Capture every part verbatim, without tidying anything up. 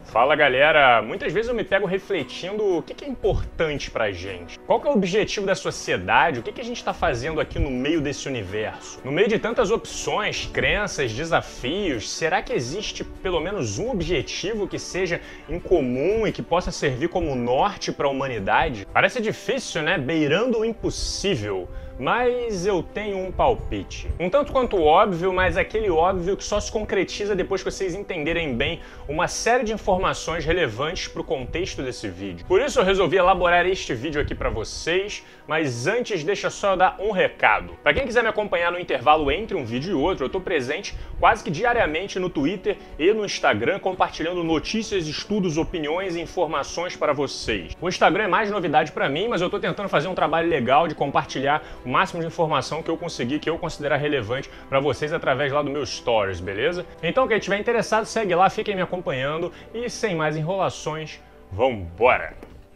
Fala galera, muitas vezes eu me pego refletindo o que é importante pra gente. Qual que é o objetivo da sociedade, o que a gente está fazendo aqui no meio desse universo? No meio de tantas opções, crenças, desafios, será que existe pelo menos um objetivo que seja em comum e que possa servir como norte para a humanidade? Parece difícil, né? Beirando o impossível. Mas eu tenho um palpite. Um tanto quanto óbvio, mas aquele óbvio que só se concretiza depois que vocês entenderem bem uma série de informações relevantes para o contexto desse vídeo. Por isso eu resolvi elaborar este vídeo aqui para vocês, mas antes deixa só eu dar um recado. Para quem quiser me acompanhar no intervalo entre um vídeo e outro, eu estou presente quase que diariamente no Twitter e no Instagram, compartilhando notícias, estudos, opiniões e informações para vocês. O Instagram é mais novidade para mim, mas eu estou tentando fazer um trabalho legal de compartilhar o máximo de informação que eu conseguir, que eu considerar relevante para vocês através lá do meu Stories, beleza? Então quem estiver interessado, segue lá, fiquem me acompanhando e sem mais enrolações, vambora!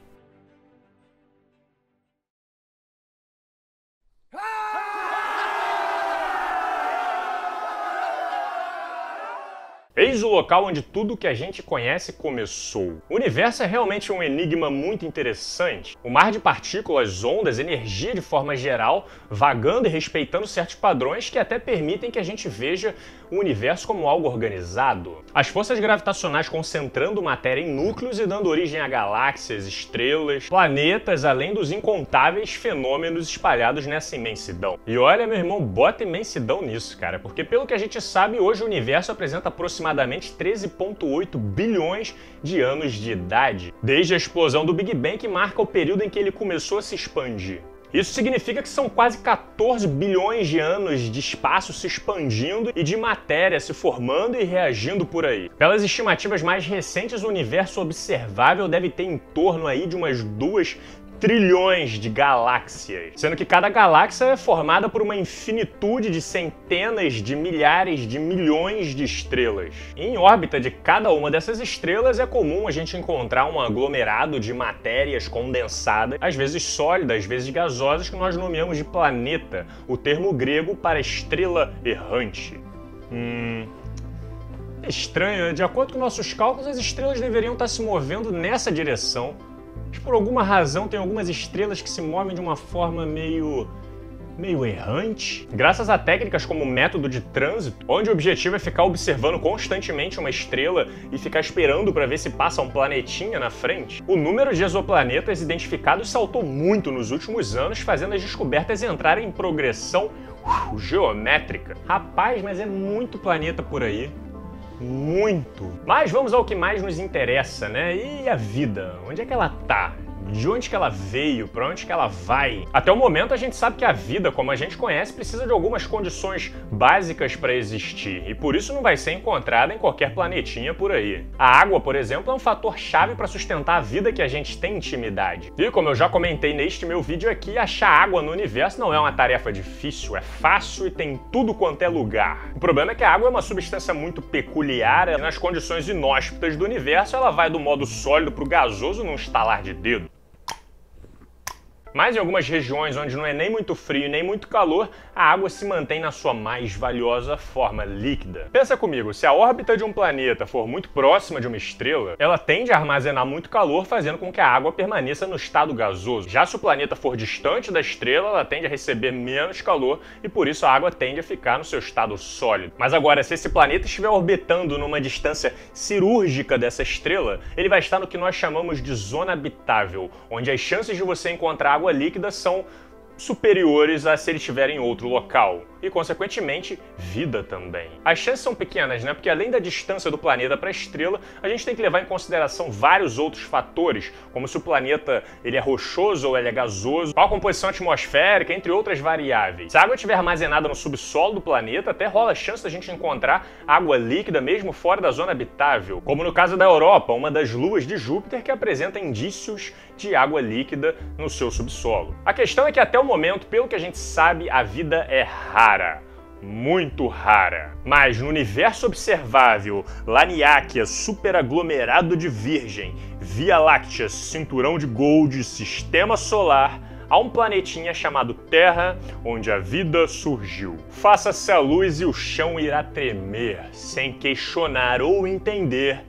Eis o local onde tudo que a gente conhece começou. O universo é realmente um enigma muito interessante. O mar de partículas, ondas, energia de forma geral, vagando e respeitando certos padrões que até permitem que a gente veja o universo como algo organizado. As forças gravitacionais concentrando matéria em núcleos e dando origem a galáxias, estrelas, planetas, além dos incontáveis fenômenos espalhados nessa imensidão. E olha, meu irmão, bota imensidão nisso, cara, porque pelo que a gente sabe, hoje o universo apresenta aproximadamente aproximadamente treze vírgula oito bilhões de anos de idade, desde a explosão do Big Bang, que marca o período em que ele começou a se expandir. Isso significa que são quase quatorze bilhões de anos de espaço se expandindo e de matéria se formando e reagindo por aí. Pelas estimativas mais recentes, o universo observável deve ter em torno aí de umas duas trilhões de galáxias, sendo que cada galáxia é formada por uma infinitude de centenas de milhares de milhões de estrelas. Em órbita de cada uma dessas estrelas é comum a gente encontrar um aglomerado de matérias condensadas, às vezes sólidas, às vezes gasosas, que nós nomeamos de planeta, o termo grego para estrela errante. Hum... É estranho, né? De acordo com nossos cálculos, as estrelas deveriam estar se movendo nessa direção. Mas por alguma razão tem algumas estrelas que se movem de uma forma meio... meio errante. Graças a técnicas como o método de trânsito, onde o objetivo é ficar observando constantemente uma estrela e ficar esperando para ver se passa um planetinha na frente, o número de exoplanetas identificados saltou muito nos últimos anos, fazendo as descobertas entrarem em progressão uh, geométrica. Rapaz, mas é muito planeta por aí. Muito. Mas vamos ao que mais nos interessa, né? E a vida? Onde é que ela tá? De onde que ela veio? Para onde que ela vai? Até o momento a gente sabe que a vida, como a gente conhece, precisa de algumas condições básicas para existir, e por isso não vai ser encontrada em qualquer planetinha por aí. A água, por exemplo, é um fator chave para sustentar a vida que a gente tem intimidade. E como eu já comentei neste meu vídeo aqui, achar água no universo não é uma tarefa difícil, é fácil e tem tudo quanto é lugar. O problema é que a água é uma substância muito peculiar e nas condições inóspitas do universo ela vai do modo sólido para o gasoso num estalar de dedo. Mas em algumas regiões onde não é nem muito frio nem muito calor, a água se mantém na sua mais valiosa forma líquida. Pensa comigo, se a órbita de um planeta for muito próxima de uma estrela, ela tende a armazenar muito calor, fazendo com que a água permaneça no estado gasoso. Já se o planeta for distante da estrela, ela tende a receber menos calor e por isso a água tende a ficar no seu estado sólido. Mas agora, se esse planeta estiver orbitando numa distância cirúrgica dessa estrela, ele vai estar no que nós chamamos de zona habitável, onde as chances de você encontrar água água líquida são superiores a se ele estiver em outro local. E, consequentemente, vida também. As chances são pequenas, né? Porque além da distância do planeta para a estrela, a gente tem que levar em consideração vários outros fatores, como se o planeta ele é rochoso ou ele é gasoso, qual a composição atmosférica, entre outras variáveis. Se a água estiver armazenada no subsolo do planeta, até rola a chance da gente encontrar água líquida mesmo fora da zona habitável, como no caso da Europa, uma das luas de Júpiter que apresenta indícios de água líquida no seu subsolo. A questão é que até o momento, pelo que a gente sabe, a vida é rara. Muito rara. Mas no universo observável, Laniakea, superaglomerado de Virgem, Via Láctea, cinturão de Gold, Sistema Solar, há um planetinha chamado Terra, onde a vida surgiu. Faça-se a luz e o chão irá tremer, sem questionar ou entender,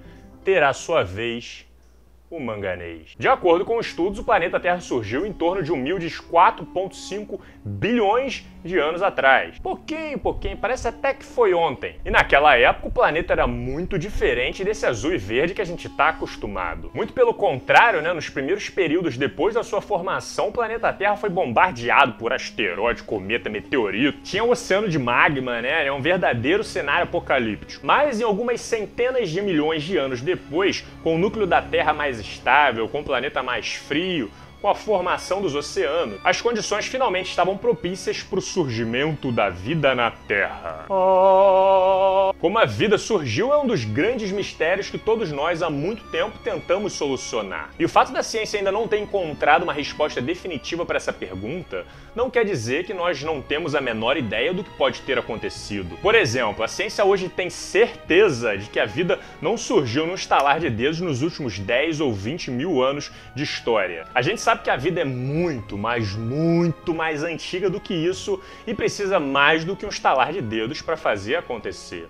terá sua vez o manganês. De acordo com estudos, o planeta Terra surgiu em torno de humildes quatro vírgula cinco bilhões de anos atrás. Pouquinho, pouquinho, parece até que foi ontem. E naquela época o planeta era muito diferente desse azul e verde que a gente está acostumado. Muito pelo contrário, né, nos primeiros períodos depois da sua formação, o planeta Terra foi bombardeado por asteroide, cometa, meteorito. Tinha um oceano de magma, né, é um verdadeiro cenário apocalíptico. Mas em algumas centenas de milhões de anos depois, com o núcleo da Terra mais estável, com o planeta mais frio, com a formação dos oceanos, as condições finalmente estavam propícias para o surgimento da vida na Terra. Como a vida surgiu é um dos grandes mistérios que todos nós há muito tempo tentamos solucionar. E o fato da ciência ainda não ter encontrado uma resposta definitiva para essa pergunta não quer dizer que nós não temos a menor ideia do que pode ter acontecido. Por exemplo, a ciência hoje tem certeza de que a vida não surgiu num estalar de dedos nos últimos dez ou vinte mil anos de história. A gente sabe que a vida é muito, mas muito mais antiga do que isso e precisa mais do que um estalar de dedos para fazer acontecer.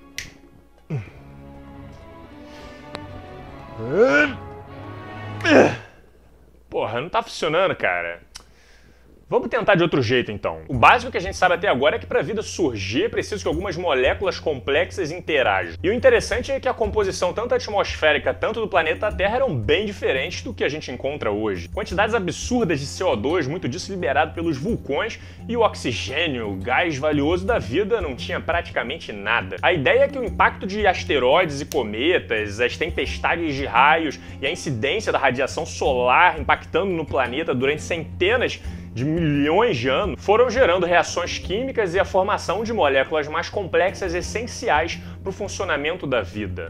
Porra, não tá funcionando, cara. Vamos tentar de outro jeito, então. O básico que a gente sabe até agora é que para a vida surgir é preciso que algumas moléculas complexas interajam. E o interessante é que a composição tanto atmosférica tanto do planeta Terra eram bem diferentes do que a gente encontra hoje. Quantidades absurdas de C O dois, muito disso liberado pelos vulcões, e o oxigênio, o gás valioso da vida, não tinha praticamente nada. A ideia é que o impacto de asteroides e cometas, as tempestades de raios e a incidência da radiação solar impactando no planeta durante centenas de milhões de anos foram gerando reações químicas e a formação de moléculas mais complexas essenciais para o funcionamento da vida.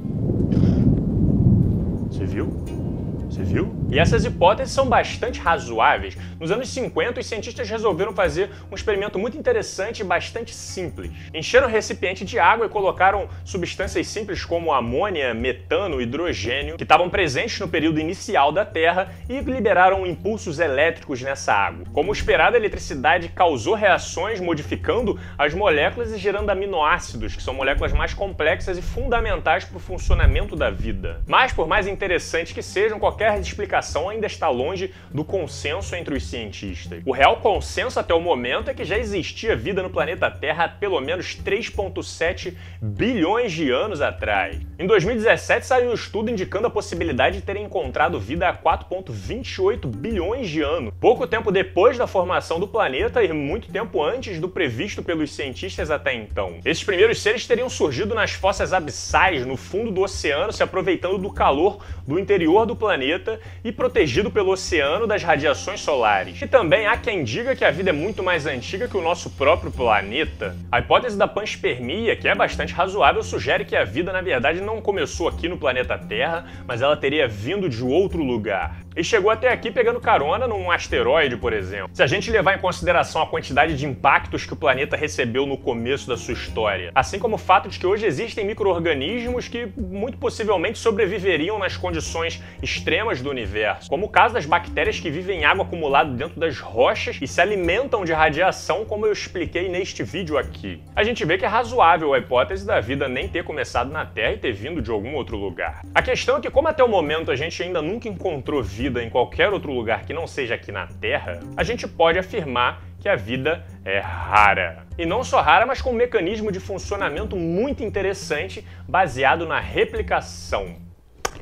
Você viu? Você viu? E essas hipóteses são bastante razoáveis. Nos anos cinquenta, os cientistas resolveram fazer um experimento muito interessante e bastante simples. Encheram um recipiente de água e colocaram substâncias simples como amônia, metano, hidrogênio, que estavam presentes no período inicial da Terra, e liberaram impulsos elétricos nessa água. Como esperado, a eletricidade causou reações modificando as moléculas e gerando aminoácidos, que são moléculas mais complexas e fundamentais para o funcionamento da vida. Mas, por mais interessante que sejam, qualquer explicação ainda está longe do consenso entre os cientistas. O real consenso até o momento é que já existia vida no planeta Terra há pelo menos três vírgula sete bilhões de anos atrás. Em dois mil e dezessete saiu um estudo indicando a possibilidade de terem encontrado vida há quatro vírgula vinte e oito bilhões de anos, pouco tempo depois da formação do planeta e muito tempo antes do previsto pelos cientistas até então. Esses primeiros seres teriam surgido nas fossas abissais no fundo do oceano, se aproveitando do calor do interior do planeta e protegido pelo oceano das radiações solares. E também há quem diga que a vida é muito mais antiga que o nosso próprio planeta. A hipótese da panspermia, que é bastante razoável, sugere que a vida na verdade não começou aqui no planeta Terra, mas ela teria vindo de outro lugar. E chegou até aqui pegando carona num asteroide, por exemplo. Se a gente levar em consideração a quantidade de impactos que o planeta recebeu no começo da sua história, assim como o fato de que hoje existem micro-organismos que muito possivelmente sobreviveriam nas condições extremas do universo, como o caso das bactérias que vivem em água acumulada dentro das rochas e se alimentam de radiação, como eu expliquei neste vídeo aqui. A gente vê que é razoável a hipótese da vida nem ter começado na Terra e ter vindo de algum outro lugar. A questão é que, como até o momento a gente ainda nunca encontrou vida em qualquer outro lugar que não seja aqui na Terra, a gente pode afirmar que a vida é rara. E não só rara, mas com um mecanismo de funcionamento muito interessante baseado na replicação.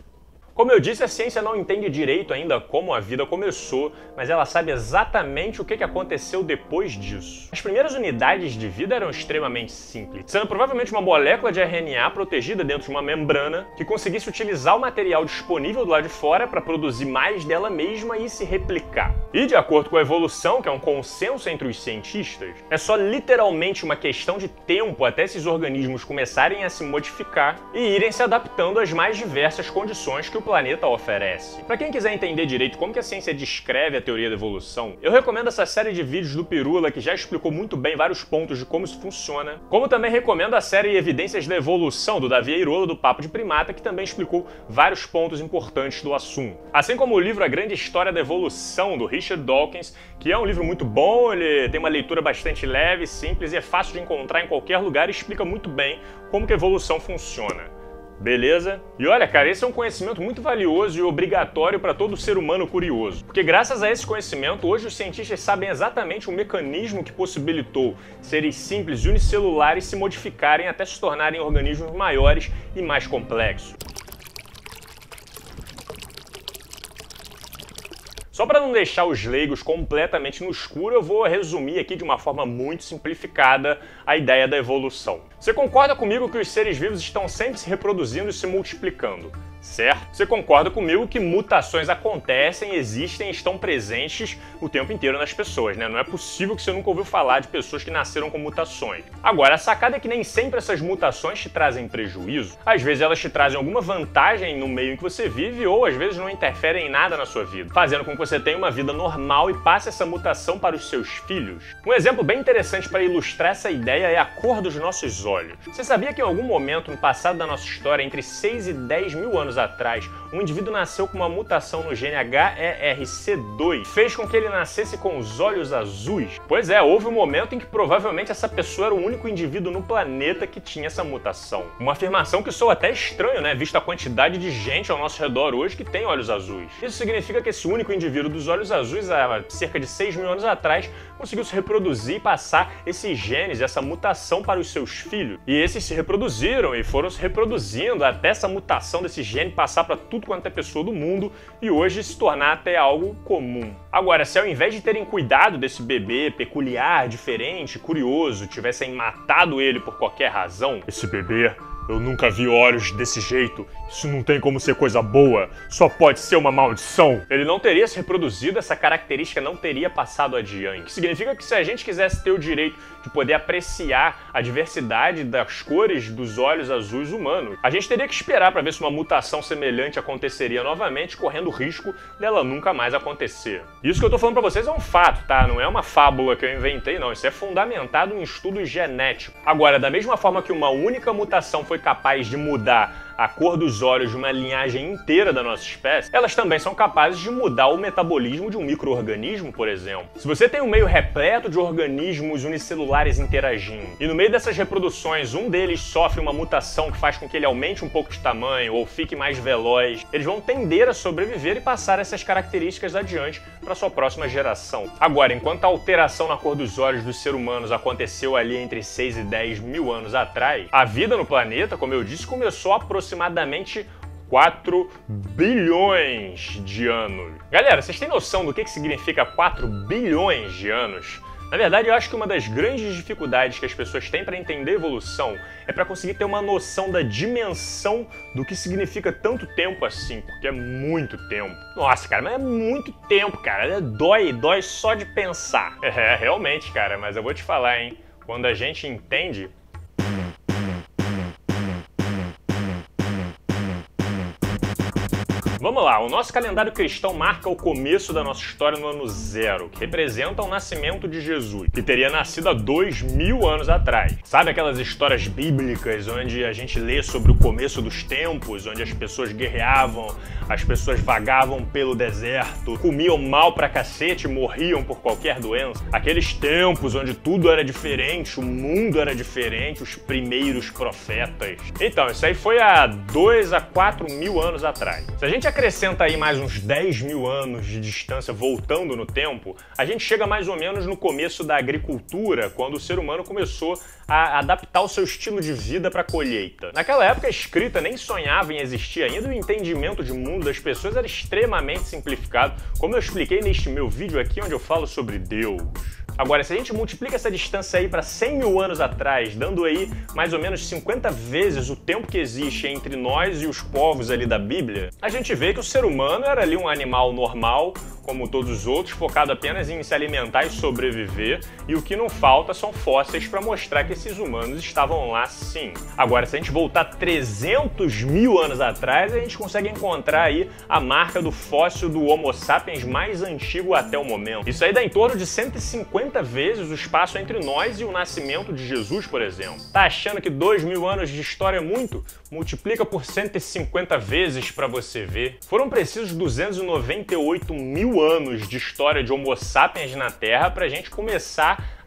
Como eu disse, a ciência não entende direito ainda como a vida começou, mas ela sabe exatamente o que aconteceu depois disso. As primeiras unidades de vida eram extremamente simples, sendo provavelmente uma molécula de R N A protegida dentro de uma membrana que conseguisse utilizar o material disponível do lado de fora para produzir mais dela mesma e se replicar. E de acordo com a evolução, que é um consenso entre os cientistas, é só literalmente uma questão de tempo até esses organismos começarem a se modificar e irem se adaptando às mais diversas condições que o planeta oferece. Para quem quiser entender direito como que a ciência descreve a teoria da evolução, eu recomendo essa série de vídeos do Pirula, que já explicou muito bem vários pontos de como isso funciona, como também recomendo a série Evidências da Evolução, do Davi Eirola, do Papo de Primata, que também explicou vários pontos importantes do assunto. Assim como o livro A Grande História da Evolução, do Richard Dawkins, que é um livro muito bom, ele tem uma leitura bastante leve, simples e é fácil de encontrar em qualquer lugar e explica muito bem como que a evolução funciona. Beleza? E olha, cara, esse é um conhecimento muito valioso e obrigatório para todo ser humano curioso. Porque graças a esse conhecimento, hoje os cientistas sabem exatamente o mecanismo que possibilitou seres simples e unicelulares se modificarem até se tornarem organismos maiores e mais complexos. Só para não deixar os leigos completamente no escuro, eu vou resumir aqui de uma forma muito simplificada a ideia da evolução. Você concorda comigo que os seres vivos estão sempre se reproduzindo e se multiplicando, certo? Você concorda comigo que mutações acontecem, existem e estão presentes o tempo inteiro nas pessoas, né? Não é possível que você nunca ouviu falar de pessoas que nasceram com mutações. Agora, a sacada é que nem sempre essas mutações te trazem prejuízo. Às vezes elas te trazem alguma vantagem no meio em que você vive ou às vezes não interferem em nada na sua vida, fazendo com que você tenha uma vida normal e passe essa mutação para os seus filhos. Um exemplo bem interessante para ilustrar essa ideia é a cor dos nossos olhos. Você sabia que em algum momento no passado da nossa história, entre seis e dez mil anos atrás, um indivíduo nasceu com uma mutação no gene H E R C dois, fez com que ele nascesse com os olhos azuis? Pois é, houve um momento em que provavelmente essa pessoa era o único indivíduo no planeta que tinha essa mutação. Uma afirmação que soa até estranho, né, vista a quantidade de gente ao nosso redor hoje que tem olhos azuis. Isso significa que esse único indivíduo dos olhos azuis, há cerca de seis mil anos atrás, conseguiu se reproduzir e passar esses genes, essa mutação para os seus filhos. E esses se reproduziram e foram se reproduzindo até essa mutação desse gene passar para tudo quanto é pessoa do mundo e hoje se tornar até algo comum. Agora, se ao invés de terem cuidado desse bebê peculiar, diferente, curioso, tivessem matado ele por qualquer razão, esse bebê, eu nunca vi olhos desse jeito, isso não tem como ser coisa boa, só pode ser uma maldição. Ele não teria se reproduzido, essa característica não teria passado adiante. Significa que se a gente quisesse ter o direito de poder apreciar a diversidade das cores dos olhos azuis humanos, a gente teria que esperar para ver se uma mutação semelhante aconteceria novamente, correndo o risco dela nunca mais acontecer. Isso que eu tô falando para vocês é um fato, tá? Não é uma fábula que eu inventei, não. Isso é fundamentado em estudos genéticos. Agora, da mesma forma que uma única mutação foi capaz de mudar a cor dos olhos de uma linhagem inteira da nossa espécie, elas também são capazes de mudar o metabolismo de um micro-organismo, por exemplo. Se você tem um meio repleto de organismos unicelulares interagindo, e no meio dessas reproduções um deles sofre uma mutação que faz com que ele aumente um pouco de tamanho ou fique mais veloz, eles vão tender a sobreviver e passar essas características adiante para sua próxima geração. Agora, enquanto a alteração na cor dos olhos dos seres humanos aconteceu ali entre seis e dez mil anos atrás, a vida no planeta, como eu disse, começou aproximadamente aproximadamente quatro bilhões de anos. Galera, vocês têm noção do que que significa quatro bilhões de anos? Na verdade, eu acho que uma das grandes dificuldades que as pessoas têm para entender a evolução é para conseguir ter uma noção da dimensão do que significa tanto tempo assim, porque é muito tempo. Nossa, cara, mas é muito tempo, cara. Dói, dói só de pensar. É, realmente, cara, mas eu vou te falar, hein? Quando a gente entende... Vamos lá, o nosso calendário cristão marca o começo da nossa história no ano zero, que representa o nascimento de Jesus, que teria nascido há dois mil anos atrás. Sabe aquelas histórias bíblicas onde a gente lê sobre o começo dos tempos, onde as pessoas guerreavam, as pessoas vagavam pelo deserto, comiam mal pra cacete e morriam por qualquer doença? Aqueles tempos onde tudo era diferente, o mundo era diferente, os primeiros profetas. Então, isso aí foi há dois a quatro mil anos atrás. Se a gente acrescenta aí mais uns dez mil anos de distância voltando no tempo, a gente chega mais ou menos no começo da agricultura, quando o ser humano começou a adaptar o seu estilo de vida para a colheita. Naquela época a escrita nem sonhava em existir ainda e o entendimento de mundo das pessoas era extremamente simplificado, como eu expliquei neste meu vídeo aqui onde eu falo sobre Deus. Agora, se a gente multiplica essa distância aí para cem mil anos atrás, dando aí mais ou menos cinquenta vezes o tempo que existe entre nós e os povos ali da Bíblia, a gente vê que o ser humano era ali um animal normal, como todos os outros, focado apenas em se alimentar e sobreviver, e o que não falta são fósseis para mostrar que esses humanos estavam lá sim. Agora, se a gente voltar trezentos mil anos atrás, a gente consegue encontrar aí a marca do fóssil do Homo sapiens mais antigo até o momento. Isso aí dá em torno de cento e cinquenta vezes o espaço entre nós e o nascimento de Jesus, por exemplo. Tá achando que dois mil anos de história é muito? Multiplica por cento e cinquenta vezes para você ver. Foram precisos duzentos e noventa e oito mil anos de história de Homo sapiens na Terra para a gente começar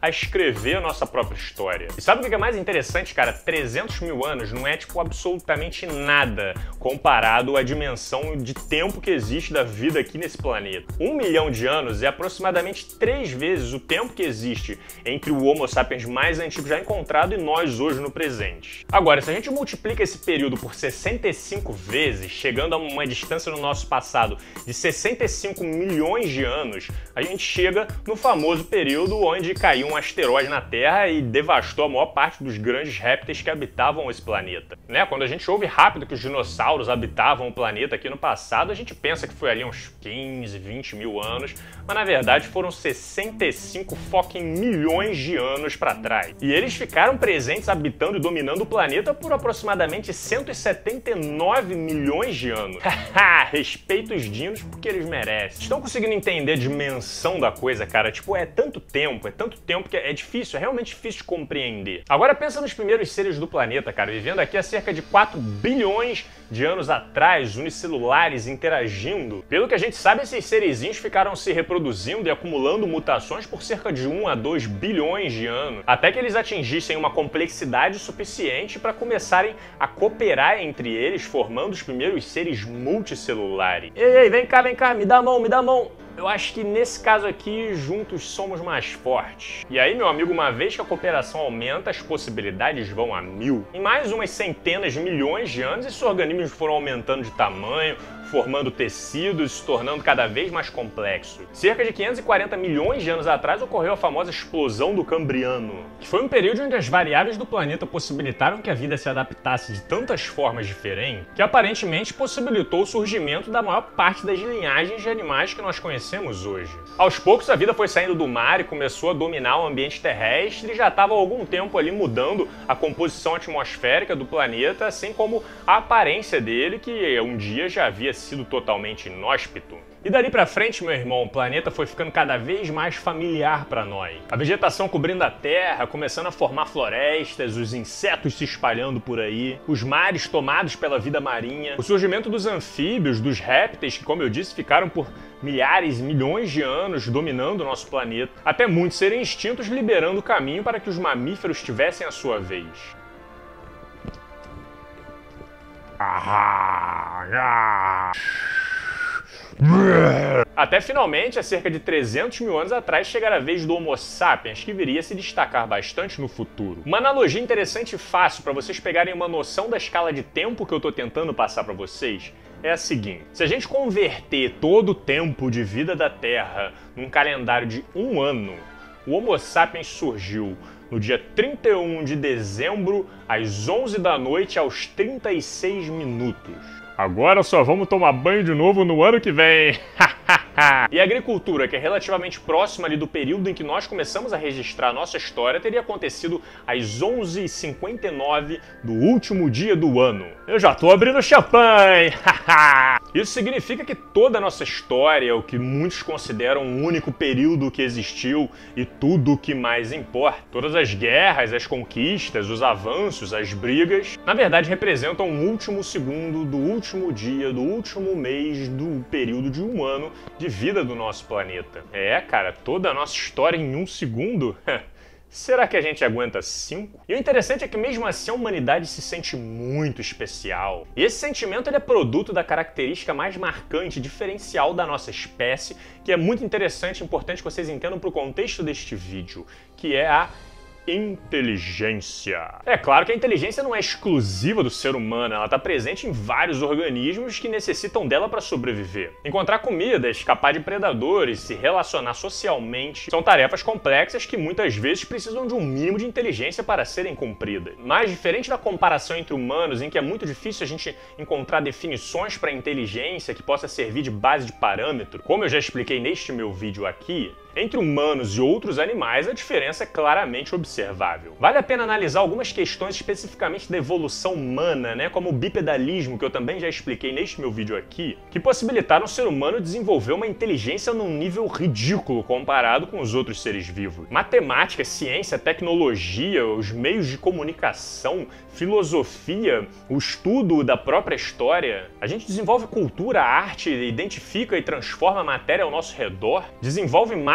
a escrever a nossa própria história. E sabe o que é mais interessante, cara? trezentos mil anos não é, tipo, absolutamente nada comparado à dimensão de tempo que existe da vida aqui nesse planeta. Um milhão de anos é aproximadamente três vezes o tempo que existe entre o Homo sapiens mais antigo já encontrado e nós hoje no presente. Agora, se a gente multiplica esse período por sessenta e cinco vezes, chegando a uma distância no nosso passado de sessenta e cinco milhões de anos, a gente chega no famoso período onde caiu um asteroide na Terra e devastou a maior parte dos grandes répteis que habitavam esse planeta. Né? Quando a gente ouve rápido que os dinossauros habitavam o planeta aqui no passado, a gente pensa que foi ali uns quinze, vinte mil anos, mas na verdade foram sessenta e cinco fucking milhões de anos para trás. E eles ficaram presentes habitando e dominando o planeta por aproximadamente cento e setenta e nove milhões de anos. Haha, respeito os dinos porque eles merecem. Estão conseguindo entender a dimensão da coisa, cara? Tipo, é tanto tempo, é tanto tempo que é difícil, é realmente difícil de compreender. Agora pensa nos primeiros seres do planeta, cara, vivendo aqui há cerca de quatro bilhões de anos atrás, unicelulares interagindo. Pelo que a gente sabe, esses serezinhos ficaram se reproduzindo e acumulando mutações por cerca de um a dois bilhões de anos, até que eles atingissem uma complexidade suficiente para começarem a cooperar entre eles, formando os primeiros seres multicelulares. Ei, ei, vem cá, vem cá, me dá a mão, me dá a mão. Eu acho que nesse caso aqui, juntos somos mais fortes. E aí, meu amigo, uma vez que a cooperação aumenta, as possibilidades vão a mil. Em mais umas centenas de milhões de anos, esses organismos foram aumentando de tamanho, formando tecidos, se tornando cada vez mais complexo. Cerca de quinhentos e quarenta milhões de anos atrás ocorreu a famosa explosão do Cambriano, que foi um período onde as variáveis do planeta possibilitaram que a vida se adaptasse de tantas formas diferentes, que aparentemente possibilitou o surgimento da maior parte das linhagens de animais que nós conhecemos hoje. Aos poucos a vida foi saindo do mar e começou a dominar o ambiente terrestre e já estava há algum tempo ali mudando a composição atmosférica do planeta, assim como a aparência dele, que um dia já havia sido totalmente inóspito. E dali pra frente, meu irmão, o planeta foi ficando cada vez mais familiar para nós. A vegetação cobrindo a Terra, começando a formar florestas, os insetos se espalhando por aí, os mares tomados pela vida marinha, o surgimento dos anfíbios, dos répteis, que, como eu disse, ficaram por milhares, milhões de anos dominando o nosso planeta, até muitos serem extintos, liberando o caminho para que os mamíferos tivessem a sua vez. Até finalmente, há cerca de trezentos mil anos atrás, chegar a vez do Homo sapiens, que viria a se destacar bastante no futuro. Uma analogia interessante e fácil para vocês pegarem uma noção da escala de tempo que eu estou tentando passar para vocês é a seguinte: se a gente converter todo o tempo de vida da Terra num calendário de um ano, o Homo sapiens surgiu no dia trinta e um de dezembro, às onze da noite, aos trinta e seis minutos. Agora só vamos tomar banho de novo no ano que vem. E a agricultura, que é relativamente próxima ali do período em que nós começamos a registrar a nossa história, teria acontecido às onze e cinquenta e nove do último dia do ano. Eu já tô abrindo champanhe! Isso significa que toda a nossa história, o que muitos consideram o único período que existiu e tudo o que mais importa, todas as guerras, as conquistas, os avanços, as brigas, na verdade representam o último segundo do último dia, do último mês do período de um ano de vida do nosso planeta. É, cara, toda a nossa história em um segundo? Será que a gente aguenta cinco? E o interessante é que mesmo assim a humanidade se sente muito especial. E esse sentimento ele é produto da característica mais marcante, diferencial da nossa espécie, que é muito interessante e importante que vocês entendam para o contexto deste vídeo, que é a inteligência. É claro que a inteligência não é exclusiva do ser humano, ela está presente em vários organismos que necessitam dela para sobreviver. Encontrar comida, escapar de predadores, se relacionar socialmente, são tarefas complexas que muitas vezes precisam de um mínimo de inteligência para serem cumpridas. Mas diferente da comparação entre humanos, em que é muito difícil a gente encontrar definições para inteligência que possa servir de base de parâmetro, como eu já expliquei neste meu vídeo aqui, entre humanos e outros animais, a diferença é claramente observável. Vale a pena analisar algumas questões especificamente da evolução humana, né, como o bipedalismo, que eu também já expliquei neste meu vídeo aqui, que possibilitaram o ser humano desenvolver uma inteligência num nível ridículo comparado com os outros seres vivos. Matemática, ciência, tecnologia, os meios de comunicação, filosofia, o estudo da própria história. A gente desenvolve cultura, arte, identifica e transforma a matéria ao nosso redor, desenvolve máquinas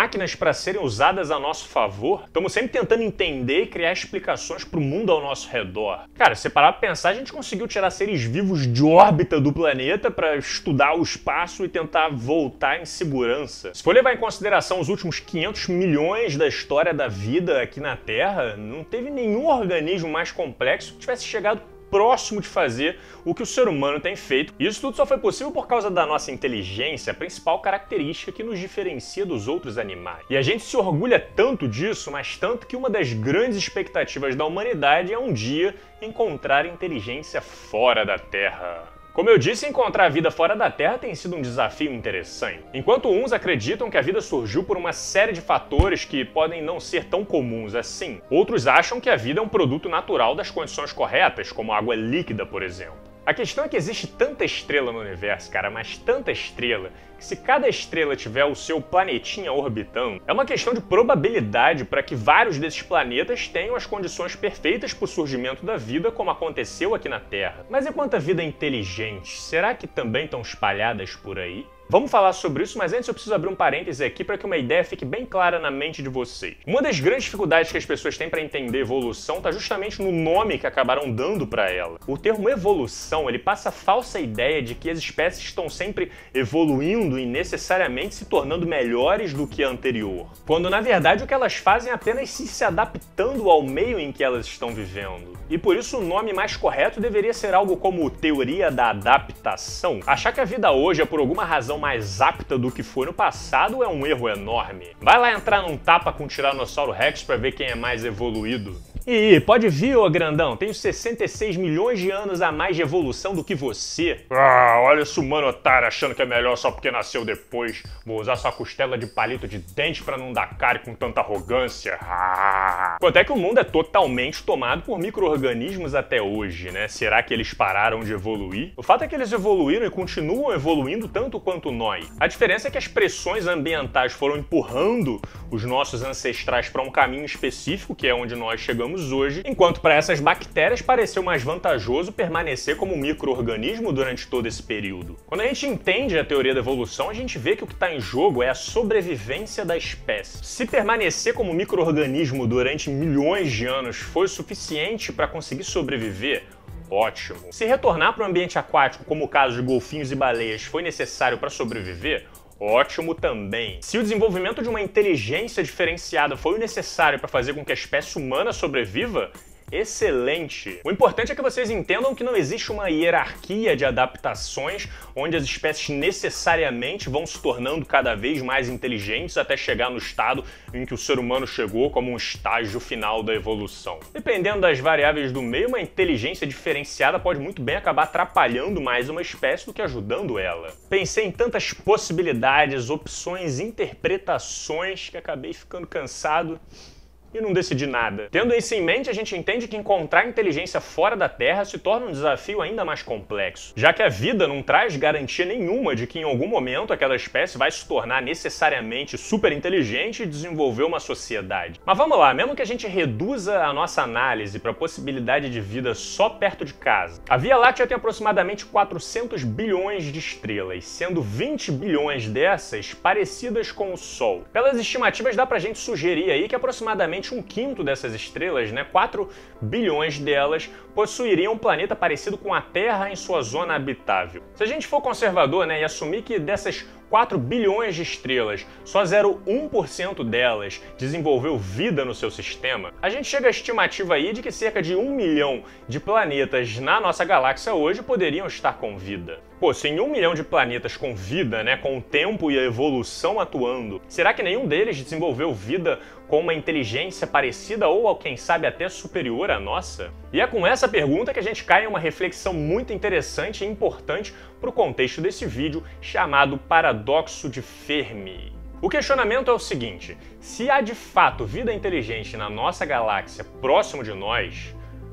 máquinas para serem usadas a nosso favor? Estamos sempre tentando entender e criar explicações para o mundo ao nosso redor. Cara, se parar para pensar, a gente conseguiu tirar seres vivos de órbita do planeta para estudar o espaço e tentar voltar em segurança. Se for levar em consideração os últimos quinhentos milhões da história da vida aqui na Terra, não teve nenhum organismo mais complexo que tivesse chegado próximo de fazer o que o ser humano tem feito. E isso tudo só foi possível por causa da nossa inteligência, a principal característica que nos diferencia dos outros animais. E a gente se orgulha tanto disso, mas tanto que uma das grandes expectativas da humanidade é um dia encontrar inteligência fora da Terra. Como eu disse, encontrar a vida fora da Terra tem sido um desafio interessante. Enquanto uns acreditam que a vida surgiu por uma série de fatores que podem não ser tão comuns assim, outros acham que a vida é um produto natural das condições corretas, como água líquida, por exemplo. A questão é que existe tanta estrela no universo, cara, mas tanta estrela, que se cada estrela tiver o seu planetinha orbitando, é uma questão de probabilidade para que vários desses planetas tenham as condições perfeitas para o surgimento da vida, como aconteceu aqui na Terra. Mas e quanto à vida inteligente, será que também estão espalhadas por aí? Vamos falar sobre isso, mas antes eu preciso abrir um parêntese aqui para que uma ideia fique bem clara na mente de vocês. Uma das grandes dificuldades que as pessoas têm para entender evolução está justamente no nome que acabaram dando para ela. O termo evolução, ele passa a falsa ideia de que as espécies estão sempre evoluindo e necessariamente se tornando melhores do que a anterior, quando na verdade o que elas fazem é apenas se, se adaptando ao meio em que elas estão vivendo. E por isso o nome mais correto deveria ser algo como teoria da adaptação. Achar que a vida hoje é por alguma razão mais apta do que foi no passado é um erro enorme. Vai lá entrar num tapa com o Tiranossauro Rex pra ver quem é mais evoluído. E pode vir, ô grandão, tenho sessenta e seis milhões de anos a mais de evolução do que você. Ah, olha esse humano otário achando que é melhor só porque nasceu depois. Vou usar sua costela de palito de dente pra não dar cara com tanta arrogância. Ah. Quanto é que o mundo é totalmente tomado por micro-organismos até hoje, né? Será que eles pararam de evoluir? O fato é que eles evoluíram e continuam evoluindo tanto quanto nós. A diferença é que as pressões ambientais foram empurrando os nossos ancestrais para um caminho específico, que é onde nós chegamos hoje, enquanto para essas bactérias pareceu mais vantajoso permanecer como micro-organismo durante todo esse período. Quando a gente entende a teoria da evolução, a gente vê que o que está em jogo é a sobrevivência da espécie. Se permanecer como micro-organismo durante milhões de anos foi suficiente para conseguir sobreviver, ótimo. Se retornar para o ambiente aquático, como o caso de golfinhos e baleias, foi necessário para sobreviver, ótimo também. Se o desenvolvimento de uma inteligência diferenciada foi o necessário para fazer com que a espécie humana sobreviva, excelente! O importante é que vocês entendam que não existe uma hierarquia de adaptações onde as espécies necessariamente vão se tornando cada vez mais inteligentes até chegar no estado em que o ser humano chegou como um estágio final da evolução. Dependendo das variáveis do meio, uma inteligência diferenciada pode muito bem acabar atrapalhando mais uma espécie do que ajudando ela. Pensei em tantas possibilidades, opções, interpretações que acabei ficando cansado e não decidi nada. Tendo isso em mente, a gente entende que encontrar inteligência fora da Terra se torna um desafio ainda mais complexo, já que a vida não traz garantia nenhuma de que em algum momento aquela espécie vai se tornar necessariamente super inteligente e desenvolver uma sociedade. Mas vamos lá, mesmo que a gente reduza a nossa análise para a possibilidade de vida só perto de casa, a Via Láctea tem aproximadamente quatrocentos bilhões de estrelas, sendo vinte bilhões dessas parecidas com o Sol. Pelas estimativas dá pra gente sugerir aí que aproximadamente um quinto dessas estrelas, né, quatro bilhões delas, possuiriam um planeta parecido com a Terra em sua zona habitável. Se a gente for conservador, né, e assumir que dessas quatro bilhões de estrelas, só zero vírgula um por cento delas desenvolveu vida no seu sistema, a gente chega à estimativa aí de que cerca de um milhão de planetas na nossa galáxia hoje poderiam estar com vida. Pô, se em um milhão de planetas com vida, né, com o tempo e a evolução atuando, será que nenhum deles desenvolveu vida com uma inteligência parecida ou, quem sabe, até superior à nossa? E é com essa pergunta que a gente cai em uma reflexão muito interessante e importante para o contexto desse vídeo, chamado Paradoxo de Fermi. O questionamento é o seguinte: se há de fato vida inteligente na nossa galáxia próximo de nós,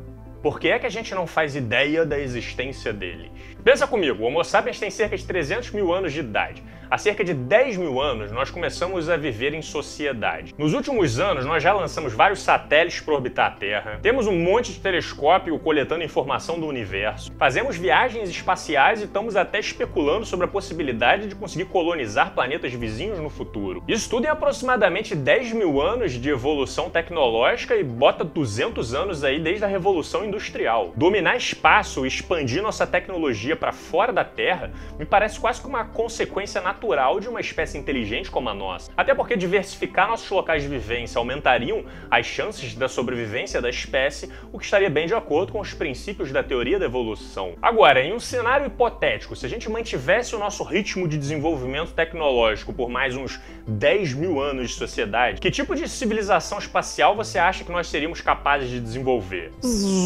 Por que é que a gente não faz ideia da existência deles? Pensa comigo, o Homo sapiens tem cerca de trezentos mil anos de idade. Há cerca de dez mil anos, nós começamos a viver em sociedade. Nos últimos anos, nós já lançamos vários satélites para orbitar a Terra, temos um monte de telescópio coletando informação do universo, fazemos viagens espaciais e estamos até especulando sobre a possibilidade de conseguir colonizar planetas vizinhos no futuro. Isso tudo em aproximadamente dez mil anos de evolução tecnológica e bota duzentos anos aí desde a Revolução Industrial. Dominar espaço e expandir nossa tecnologia para fora da Terra me parece quase que uma consequência natural de uma espécie inteligente como a nossa. Até porque diversificar nossos locais de vivência aumentariam as chances da sobrevivência da espécie, o que estaria bem de acordo com os princípios da teoria da evolução. Agora, em um cenário hipotético, se a gente mantivesse o nosso ritmo de desenvolvimento tecnológico por mais uns dez mil anos de sociedade, que tipo de civilização espacial você acha que nós seríamos capazes de desenvolver?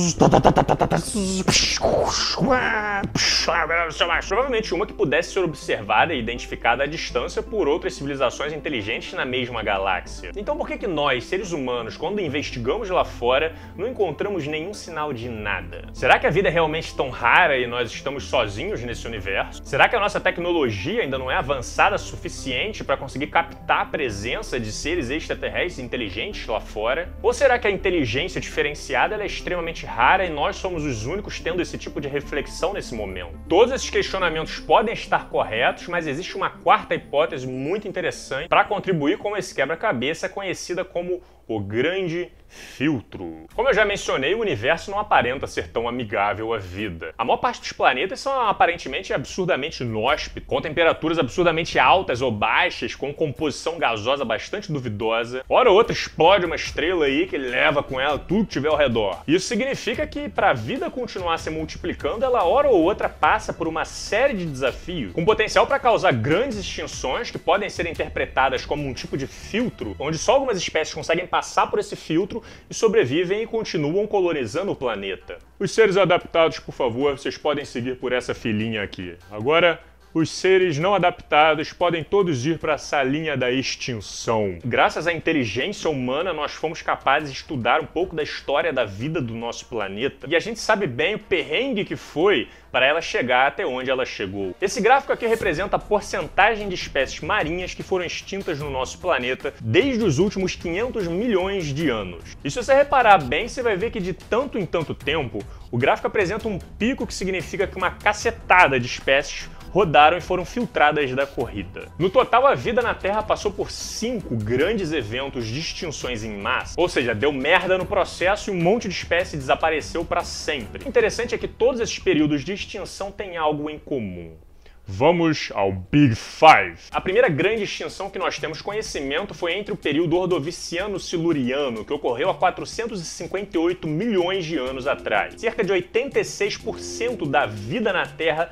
Provavelmente uma que pudesse ser observada e identificada à distância por outras civilizações inteligentes na mesma galáxia. Então por que que nós, seres humanos, quando investigamos lá fora, não encontramos nenhum sinal de nada? Será que a vida é realmente tão rara e nós estamos sozinhos nesse universo? Será que a nossa tecnologia ainda não é avançada o suficiente para conseguir captar a presença de seres extraterrestres inteligentes lá fora? Ou será que a inteligência diferenciada ela é extremamente rara e nós somos os únicos tendo esse tipo de reflexão nesse momento? Todos esses questionamentos podem estar corretos, mas existe uma quarta hipótese muito interessante para contribuir com esse quebra-cabeça conhecida como o Grande Filtro. Como eu já mencionei, o universo não aparenta ser tão amigável à vida. A maior parte dos planetas são aparentemente absurdamente inóspitos, com temperaturas absurdamente altas ou baixas, com composição gasosa bastante duvidosa. Hora ou outra explode uma estrela aí que leva com ela tudo que tiver ao redor. Isso significa que para a vida continuar se multiplicando, ela hora ou outra passa por uma série de desafios, com potencial para causar grandes extinções que podem ser interpretadas como um tipo de filtro, onde só algumas espécies conseguem passar por esse filtro e sobrevivem e continuam colonizando o planeta. Os seres adaptados, por favor, vocês podem seguir por essa filinha aqui. Agora, os seres não adaptados podem todos ir para a salinha da extinção. Graças à inteligência humana, nós fomos capazes de estudar um pouco da história da vida do nosso planeta. E a gente sabe bem o perrengue que foi para ela chegar até onde ela chegou. Esse gráfico aqui representa a porcentagem de espécies marinhas que foram extintas no nosso planeta desde os últimos quinhentos milhões de anos. E se você reparar bem, você vai ver que de tanto em tanto tempo, o gráfico apresenta um pico que significa que uma cacetada de espécies rodaram e foram filtradas da corrida. No total, a vida na Terra passou por cinco grandes eventos de extinções em massa, ou seja, deu merda no processo e um monte de espécie desapareceu para sempre. O interessante é que todos esses períodos de extinção têm algo em comum. Vamos ao Big Five. A primeira grande extinção que nós temos conhecimento foi entre o período Ordoviciano-Siluriano, que ocorreu há quatrocentos e cinquenta e oito milhões de anos atrás. Cerca de oitenta e seis por cento da vida na Terra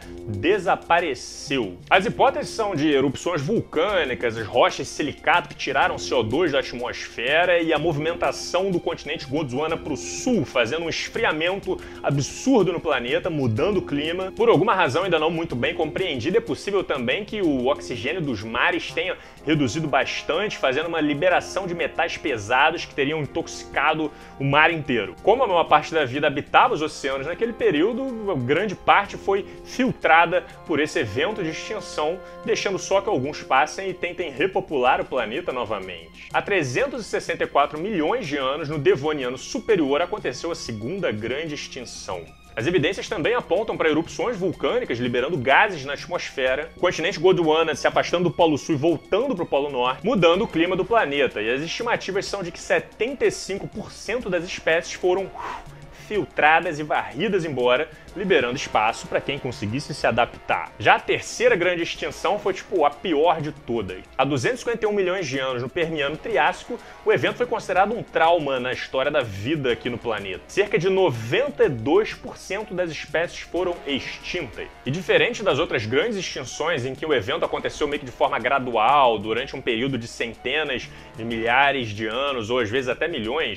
desapareceu. As hipóteses são de erupções vulcânicas, as rochas de silicato que tiraram C O dois da atmosfera e a movimentação do continente Gondwana para o sul, fazendo um esfriamento absurdo no planeta, mudando o clima. Por alguma razão ainda não muito bem compreendida, é possível também que o oxigênio dos mares tenha reduzido bastante, fazendo uma liberação de metais pesados que teriam intoxicado o mar inteiro. Como a maior parte da vida habitava os oceanos naquele período, grande parte foi filtrada por esse evento de extinção, deixando só que alguns passem e tentem repopular o planeta novamente. Há trezentos e sessenta e quatro milhões de anos, no Devoniano Superior, aconteceu a segunda grande extinção. As evidências também apontam para erupções vulcânicas liberando gases na atmosfera, o continente Gondwana se afastando do Polo Sul e voltando para o Polo Norte, mudando o clima do planeta, e as estimativas são de que setenta e cinco por cento das espécies foram filtradas e varridas embora, liberando espaço para quem conseguisse se adaptar. Já a terceira grande extinção foi tipo a pior de todas. Há duzentos e cinquenta e um milhões de anos, no Permiano Triássico, o evento foi considerado um trauma na história da vida aqui no planeta. Cerca de noventa e dois por cento das espécies foram extintas. E diferente das outras grandes extinções em que o evento aconteceu meio que de forma gradual, durante um período de centenas de milhares de anos, ou às vezes até milhões,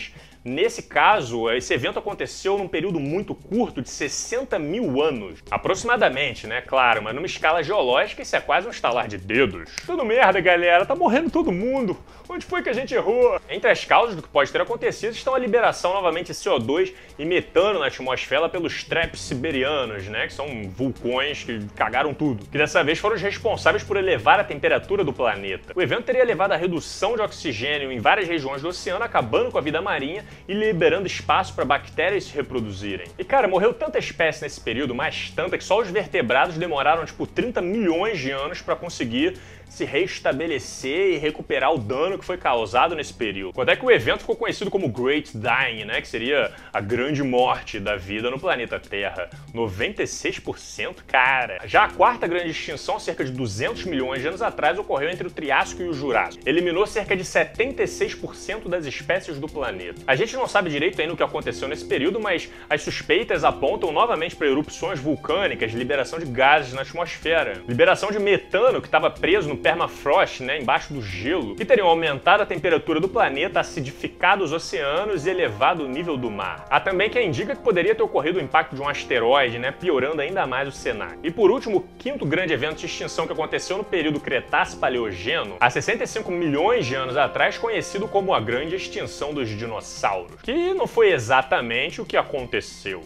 Nesse caso, esse evento aconteceu num período muito curto de sessenta mil anos. Aproximadamente, né? Claro, mas numa escala geológica isso é quase um estalar de dedos. Tudo merda, galera. Tá morrendo todo mundo. Onde foi que a gente errou? Entre as causas do que pode ter acontecido estão a liberação novamente de C O dois e metano na atmosfera pelos traps siberianos, né? Que são vulcões que cagaram tudo. Que dessa vez foram os responsáveis por elevar a temperatura do planeta. O evento teria levado à redução de oxigênio em várias regiões do oceano, acabando com a vida marinha e liberando espaço para bactérias se reproduzirem. E cara, morreu tanta espécie nesse período, mais tanta, que só os vertebrados demoraram tipo trinta milhões de anos para conseguir se restabelecer e recuperar o dano que foi causado nesse período. Quando é que o evento ficou conhecido como Great Dying, né? Que seria a grande morte da vida no planeta Terra. noventa e seis por cento? Cara! Já a quarta grande extinção, cerca de duzentos milhões de anos atrás, ocorreu entre o Triássico e o Jurássico. Eliminou cerca de setenta e seis por cento das espécies do planeta. A gente não sabe direito ainda o que aconteceu nesse período, mas as suspeitas apontam novamente para erupções vulcânicas, liberação de gases na atmosfera, liberação de metano que estava preso no permafrost, né, embaixo do gelo, que teriam aumentado a temperatura do planeta, acidificado os oceanos e elevado o nível do mar. Há também quem indica que poderia ter ocorrido o impacto de um asteroide, né, piorando ainda mais o cenário. E por último, o quinto grande evento de extinção que aconteceu no período Cretáceo-Paleogeno, há sessenta e cinco milhões de anos atrás, conhecido como a grande extinção dos dinossauros, que não foi exatamente o que aconteceu.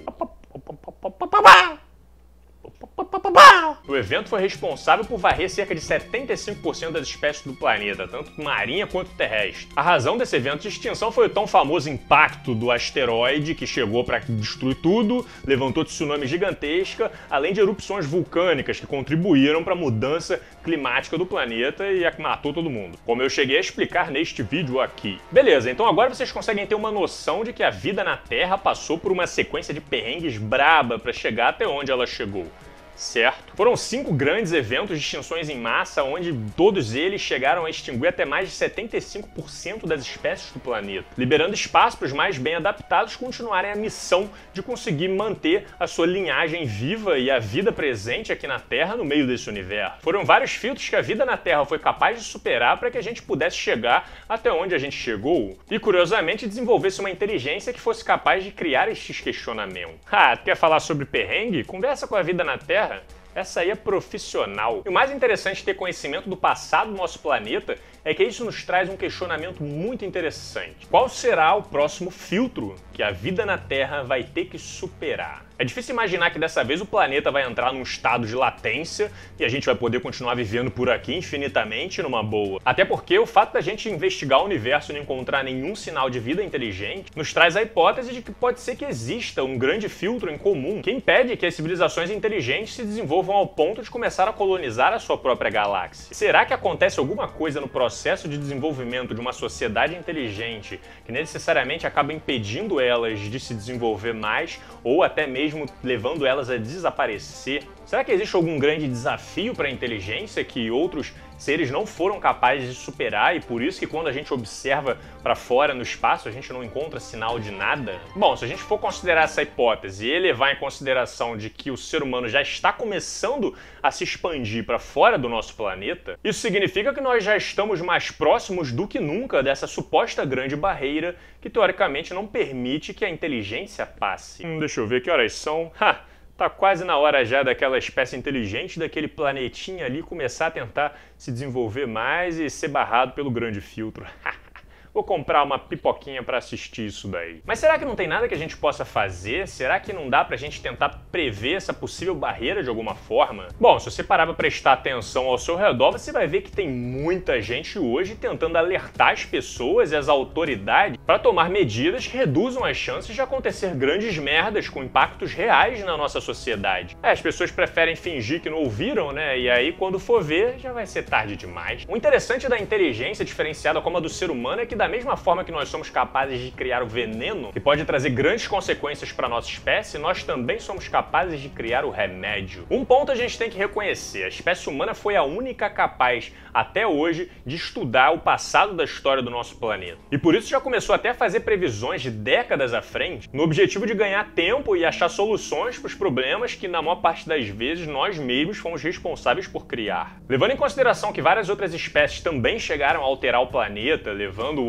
O evento foi responsável por varrer cerca de setenta e cinco por cento das espécies do planeta, tanto marinha quanto terrestre. A razão desse evento de extinção foi o tão famoso impacto do asteroide que chegou para destruir tudo, levantou tsunami gigantesca, além de erupções vulcânicas que contribuíram para a mudança climática do planeta e a que matou todo mundo, como eu cheguei a explicar neste vídeo aqui. Beleza, então agora vocês conseguem ter uma noção de que a vida na Terra passou por uma sequência de perrengues braba para chegar até onde ela chegou. Certo? Foram cinco grandes eventos de extinções em massa, onde todos eles chegaram a extinguir até mais de setenta e cinco por cento das espécies do planeta, liberando espaço para os mais bem adaptados continuarem a missão de conseguir manter a sua linhagem viva e a vida presente aqui na Terra no meio desse universo. Foram vários filtros que a vida na Terra foi capaz de superar para que a gente pudesse chegar até onde a gente chegou e, curiosamente, desenvolvesse uma inteligência que fosse capaz de criar estes questionamentos. Ah, tu quer falar sobre perrengue? Conversa com a vida na Terra. Essa aí é profissional. E o mais interessante de ter conhecimento do passado do nosso planeta é que isso nos traz um questionamento muito interessante. Qual será o próximo filtro que a vida na Terra vai ter que superar? É difícil imaginar que dessa vez o planeta vai entrar num estado de latência e a gente vai poder continuar vivendo por aqui infinitamente numa boa. Até porque o fato da gente investigar o universo e não encontrar nenhum sinal de vida inteligente nos traz a hipótese de que pode ser que exista um grande filtro em comum que impede que as civilizações inteligentes se desenvolvam ao ponto de começar a colonizar a sua própria galáxia. Será que acontece alguma coisa no processo de desenvolvimento de uma sociedade inteligente que necessariamente acaba impedindo elas de se desenvolver mais ou até mesmo levando elas a desaparecer? Será que existe algum grande desafio para a inteligência que outros seres não foram capazes de superar e por isso que quando a gente observa para fora no espaço a gente não encontra sinal de nada? Bom, se a gente for considerar essa hipótese e levar em consideração de que o ser humano já está começando a se expandir para fora do nosso planeta, isso significa que nós já estamos mais próximos do que nunca dessa suposta grande barreira que teoricamente não permite que a inteligência passe. Hum, deixa eu ver que horas são. Ha! Tá quase na hora já daquela espécie inteligente daquele planetinha ali começar a tentar se desenvolver mais e ser barrado pelo grande filtro. Vou comprar uma pipoquinha para assistir isso daí. Mas será que não tem nada que a gente possa fazer? Será que não dá pra gente tentar prever essa possível barreira de alguma forma? Bom, se você parar pra prestar atenção ao seu redor, você vai ver que tem muita gente hoje tentando alertar as pessoas e as autoridades para tomar medidas que reduzam as chances de acontecer grandes merdas com impactos reais na nossa sociedade. É, as pessoas preferem fingir que não ouviram, né? E aí, quando for ver, já vai ser tarde demais. O interessante da inteligência diferenciada como a do ser humano é que da mesma forma que nós somos capazes de criar o veneno, que pode trazer grandes consequências para a nossa espécie, nós também somos capazes de criar o remédio. Um ponto a gente tem que reconhecer: a espécie humana foi a única capaz, até hoje, de estudar o passado da história do nosso planeta. E por isso já começou até a fazer previsões de décadas à frente, no objetivo de ganhar tempo e achar soluções para os problemas que, na maior parte das vezes, nós mesmos fomos responsáveis por criar. Levando em consideração que várias outras espécies também chegaram a alterar o planeta, levando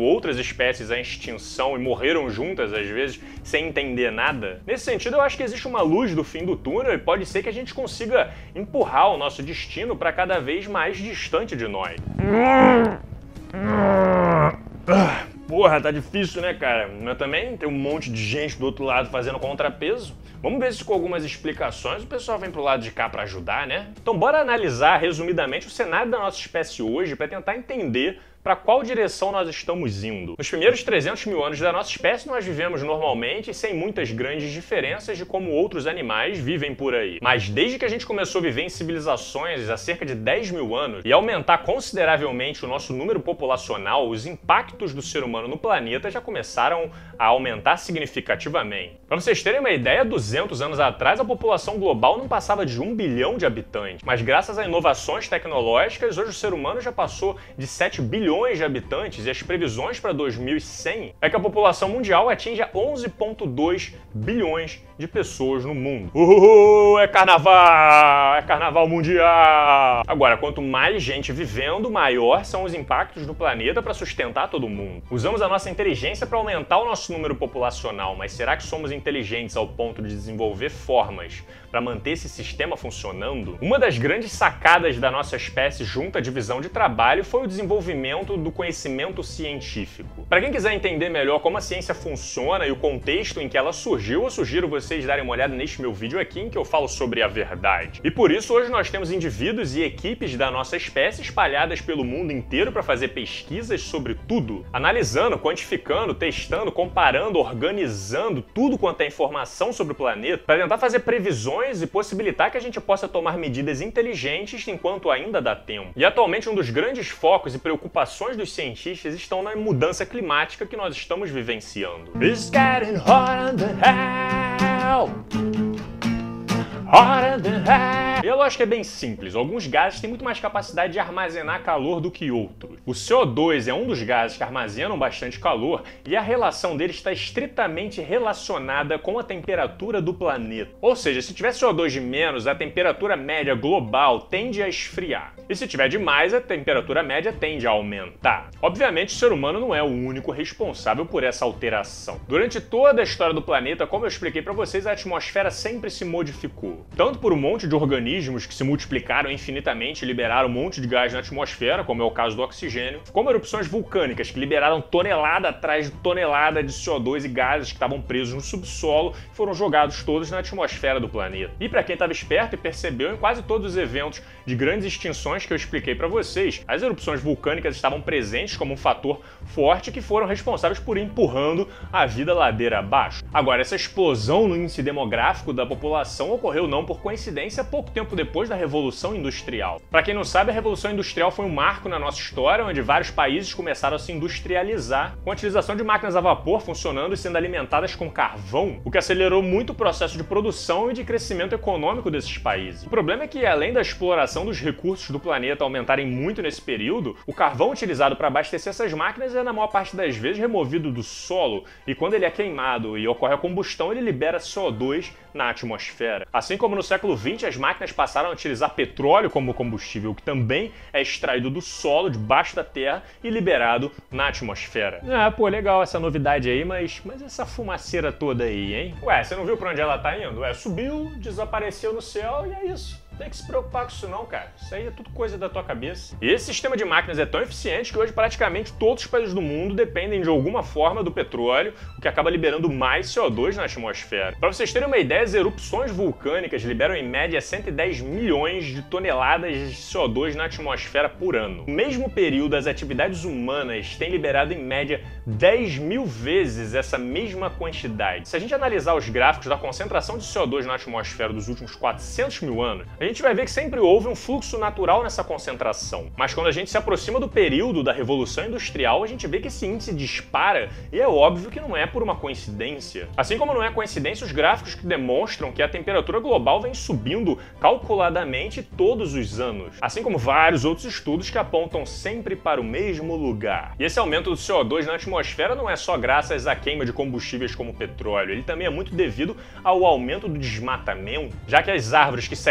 outras espécies à extinção e morreram juntas, às vezes, sem entender nada? Nesse sentido, eu acho que existe uma luz do fim do túnel e pode ser que a gente consiga empurrar o nosso destino para cada vez mais distante de nós. Porra, tá difícil, né, cara? Mas também tem um monte de gente do outro lado fazendo contrapeso. Vamos ver se com algumas explicações o pessoal vem pro lado de cá pra ajudar, né? Então bora analisar resumidamente o cenário da nossa espécie hoje para tentar entender para qual direção nós estamos indo. Nos primeiros trezentos mil anos da nossa espécie, nós vivemos normalmente sem muitas grandes diferenças de como outros animais vivem por aí. Mas desde que a gente começou a viver em civilizações há cerca de dez mil anos e aumentar consideravelmente o nosso número populacional, os impactos do ser humano no planeta já começaram a aumentar significativamente. Para vocês terem uma ideia, duzentos anos atrás a população global não passava de um bilhão de habitantes. Mas graças a inovações tecnológicas, hoje o ser humano já passou de sete bilhões de habitantes e as previsões para dois mil e cem é que a população mundial atinja onze vírgula dois bilhões de pessoas no mundo. Uhul, é carnaval! É carnaval mundial! Agora, quanto mais gente vivendo, maior são os impactos do planeta para sustentar todo mundo. Usamos a nossa inteligência para aumentar o nosso número populacional, mas será que somos inteligentes ao ponto de desenvolver formas para manter esse sistema funcionando? Uma das grandes sacadas da nossa espécie junto à divisão de trabalho foi o desenvolvimento do conhecimento científico. Para quem quiser entender melhor como a ciência funciona e o contexto em que ela surgiu, eu sugiro vocês darem uma olhada neste meu vídeo aqui em que eu falo sobre a verdade. E por isso hoje nós temos indivíduos e equipes da nossa espécie espalhadas pelo mundo inteiro para fazer pesquisas sobre tudo, analisando, quantificando, testando, comparando, organizando tudo quanto é informação sobre o planeta para tentar fazer previsões e possibilitar que a gente possa tomar medidas inteligentes enquanto ainda dá tempo. E atualmente um dos grandes focos e preocupações dos cientistas estão na mudança climática que nós estamos vivenciando. It's getting hotter than hell. Hotter than hell. E a lógica é bem simples. Alguns gases têm muito mais capacidade de armazenar calor do que outros. O C O dois é um dos gases que armazenam bastante calor e a relação dele está estritamente relacionada com a temperatura do planeta. Ou seja, se tiver C O dois de menos, a temperatura média global tende a esfriar. E se tiver de mais, a temperatura média tende a aumentar. Obviamente, o ser humano não é o único responsável por essa alteração. Durante toda a história do planeta, como eu expliquei para vocês, a atmosfera sempre se modificou. Tanto por um monte de organismos que se multiplicaram infinitamente e liberaram um monte de gás na atmosfera, como é o caso do oxigênio, como erupções vulcânicas que liberaram tonelada atrás de tonelada de C O dois e gases que estavam presos no subsolo e foram jogados todos na atmosfera do planeta. E para quem estava esperto e percebeu, em quase todos os eventos de grandes extinções que eu expliquei para vocês, as erupções vulcânicas estavam presentes como um fator forte que foram responsáveis por ir empurrando a vida ladeira abaixo. Agora, essa explosão no índice demográfico da população ocorreu não por coincidência pouco tempo depois da Revolução Industrial. Para quem não sabe, a Revolução Industrial foi um marco na nossa história, onde vários países começaram a se industrializar, com a utilização de máquinas a vapor funcionando e sendo alimentadas com carvão, o que acelerou muito o processo de produção e de crescimento econômico desses países. O problema é que, além da exploração dos recursos do planeta aumentarem muito nesse período, o carvão utilizado para abastecer essas máquinas é, na maior parte das vezes, removido do solo, e quando ele é queimado e ocorre a combustão, ele libera C O dois na atmosfera. Assim como no século vinte, as máquinas passaram a utilizar petróleo como combustível, que também é extraído do solo, debaixo da terra, e liberado na atmosfera. Ah, pô, legal essa novidade aí, mas, mas essa fumaceira toda aí, hein? Ué, você não viu pra onde ela tá indo? Ué, subiu, desapareceu no céu e é isso. Não tem que se preocupar com isso não, cara. Isso aí é tudo coisa da tua cabeça. E esse sistema de máquinas é tão eficiente que hoje praticamente todos os países do mundo dependem de alguma forma do petróleo, o que acaba liberando mais C O dois na atmosfera. Para vocês terem uma ideia, as erupções vulcânicas liberam em média cento e dez milhões de toneladas de C O dois na atmosfera por ano. No mesmo período, as atividades humanas têm liberado em média dez mil vezes essa mesma quantidade. Se a gente analisar os gráficos da concentração de C O dois na atmosfera dos últimos quatrocentos mil anos, a gente vai ver que sempre houve um fluxo natural nessa concentração. Mas quando a gente se aproxima do período da Revolução Industrial, a gente vê que esse índice dispara e é óbvio que não é por uma coincidência. Assim como não é coincidência os gráficos que demonstram que a temperatura global vem subindo calculadamente todos os anos, assim como vários outros estudos que apontam sempre para o mesmo lugar. E esse aumento do C O dois na atmosfera não é só graças à queima de combustíveis como petróleo, ele também é muito devido ao aumento do desmatamento, já que as árvores que sequestram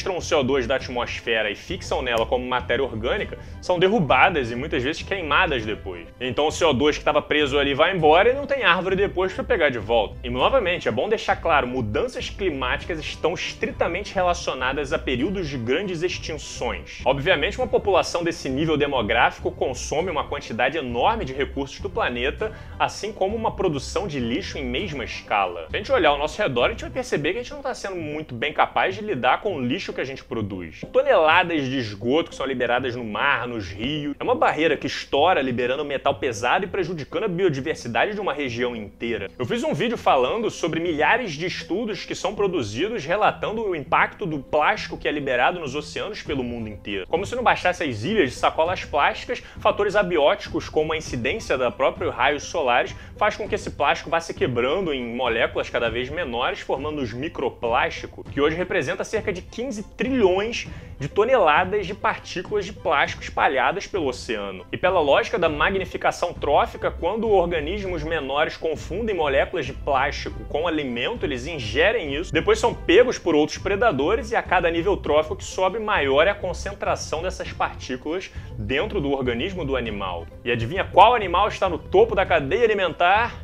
sequestram o C O dois da atmosfera e fixam nela como matéria orgânica são derrubadas e muitas vezes queimadas depois. Então o C O dois que estava preso ali vai embora e não tem árvore depois para pegar de volta. E novamente, é bom deixar claro, mudanças climáticas estão estritamente relacionadas a períodos de grandes extinções. Obviamente, uma população desse nível demográfico consome uma quantidade enorme de recursos do planeta, assim como uma produção de lixo em mesma escala. Se a gente olhar ao nosso redor, a gente vai perceber que a gente não está sendo muito bem capaz de lidar com o lixo que a gente produz. Toneladas de esgoto que são liberadas no mar, nos rios. É uma barreira que estoura, liberando metal pesado e prejudicando a biodiversidade de uma região inteira. Eu fiz um vídeo falando sobre milhares de estudos que são produzidos relatando o impacto do plástico que é liberado nos oceanos pelo mundo inteiro. Como se não bastasse as ilhas de sacolas plásticas, fatores abióticos como a incidência da própria raios solares faz com que esse plástico vá se quebrando em moléculas cada vez menores, formando os microplásticos, que hoje representa cerca de quinze trilhões de toneladas de partículas de plástico espalhadas pelo oceano. E pela lógica da magnificação trófica, quando organismos menores confundem moléculas de plástico com alimento, eles ingerem isso, depois são pegos por outros predadores e a cada nível trófico que sobe, maior é a concentração dessas partículas dentro do organismo do animal. E adivinha qual animal está no topo da cadeia alimentar?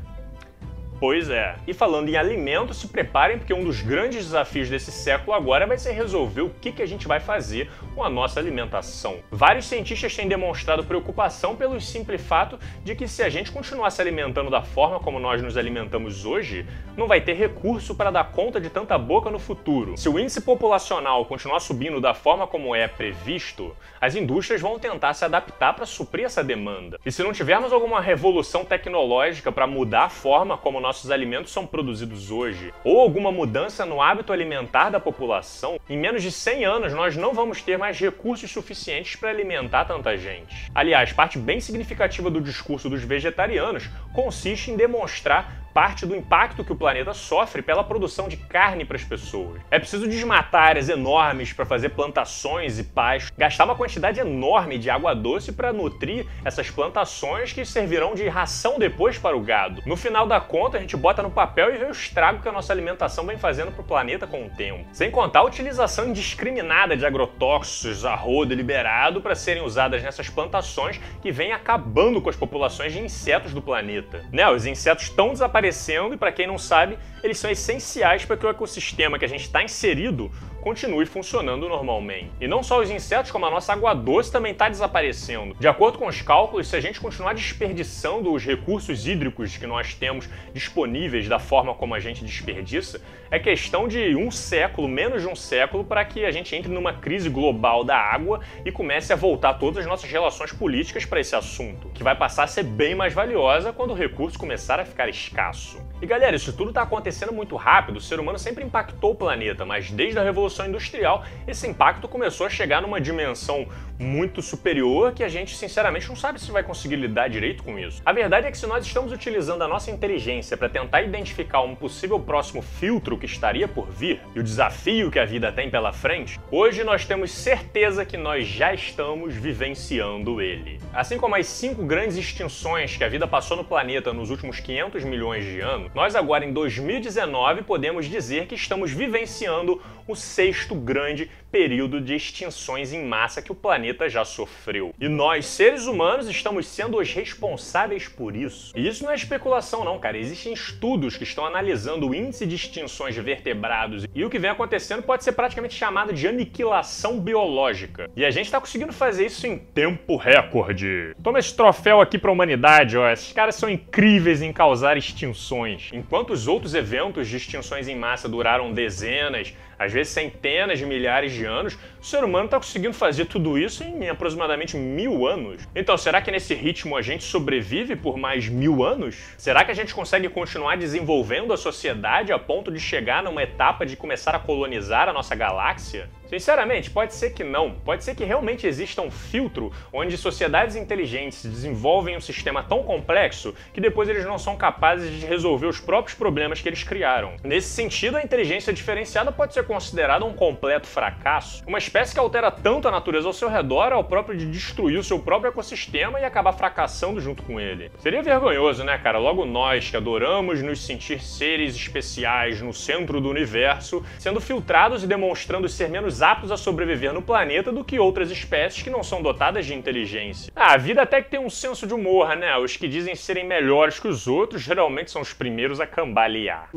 Pois é. E falando em alimentos, se preparem porque um dos grandes desafios desse século agora vai ser resolver o que, que a gente vai fazer com a nossa alimentação. Vários cientistas têm demonstrado preocupação pelo simples fato de que se a gente continuar se alimentando da forma como nós nos alimentamos hoje, não vai ter recurso para dar conta de tanta boca no futuro. Se o índice populacional continuar subindo da forma como é previsto, as indústrias vão tentar se adaptar para suprir essa demanda. E se não tivermos alguma revolução tecnológica para mudar a forma como nós nossos alimentos são produzidos hoje, ou alguma mudança no hábito alimentar da população, em menos de cem anos nós não vamos ter mais recursos suficientes para alimentar tanta gente. Aliás, parte bem significativa do discurso dos vegetarianos consiste em demonstrar parte do impacto que o planeta sofre pela produção de carne para as pessoas. É preciso desmatar áreas enormes para fazer plantações e pastos, gastar uma quantidade enorme de água doce para nutrir essas plantações que servirão de ração depois para o gado. No final da conta, a gente bota no papel e vê o estrago que a nossa alimentação vem fazendo para o planeta com o tempo. Sem contar a utilização indiscriminada de agrotóxicos a rodo liberado para serem usadas nessas plantações que vem acabando com as populações de insetos do planeta. Né, os insetos estão desaparecendo e, para quem não sabe, eles são essenciais para que o ecossistema que a gente está inserido continue funcionando normalmente. E não só os insetos, como a nossa água doce também está desaparecendo. De acordo com os cálculos, se a gente continuar desperdiçando os recursos hídricos que nós temos disponíveis da forma como a gente desperdiça, é questão de um século, menos de um século, para que a gente entre numa crise global da água e comece a voltar todas as nossas relações políticas para esse assunto, que vai passar a ser bem mais valiosa quando o recurso começar a ficar escasso. E galera, isso tudo está acontecendo muito rápido. O ser humano sempre impactou o planeta, mas desde a Revolução Industrial esse impacto começou a chegar numa dimensão muito superior que a gente sinceramente não sabe se vai conseguir lidar direito com isso. A verdade é que se nós estamos utilizando a nossa inteligência para tentar identificar um possível próximo filtro que estaria por vir e o desafio que a vida tem pela frente, hoje nós temos certeza que nós já estamos vivenciando ele. Assim como as cinco grandes extinções que a vida passou no planeta nos últimos quinhentos milhões de anos, nós agora em dois mil e dezenove podemos dizer que estamos vivenciando o sexto grande período de extinções em massa que o planeta já sofreu. E nós, seres humanos, estamos sendo os responsáveis por isso. E isso não é especulação não, cara. Existem estudos que estão analisando o índice de extinções de vertebrados e o que vem acontecendo pode ser praticamente chamado de aniquilação biológica. E a gente está conseguindo fazer isso em tempo recorde. Toma esse troféu aqui para a humanidade, ó. Esses caras são incríveis em causar extinções. Enquanto os outros eventos de extinções em massa duraram dezenas, às vezes centenas de milhares de anos, o ser humano está conseguindo fazer tudo isso em aproximadamente mil anos. Então, será que nesse ritmo a gente sobrevive por mais mil anos? Será que a gente consegue continuar desenvolvendo a sociedade a ponto de chegar numa etapa de começar a colonizar a nossa galáxia? Sinceramente, pode ser que não. Pode ser que realmente exista um filtro onde sociedades inteligentes desenvolvem um sistema tão complexo que depois eles não são capazes de resolver os próprios problemas que eles criaram. Nesse sentido, a inteligência diferenciada pode ser considerada um completo fracasso. Uma espécie que altera tanto a natureza ao seu redor ao próprio de destruir o seu próprio ecossistema e acabar fracassando junto com ele. Seria vergonhoso, né, cara? Logo nós, que adoramos nos sentir seres especiais no centro do universo, sendo filtrados e demonstrando ser menos mais aptos a sobreviver no planeta do que outras espécies que não são dotadas de inteligência. Ah, a vida até que tem um senso de humor, né? Os que dizem serem melhores que os outros geralmente são os primeiros a cambalear.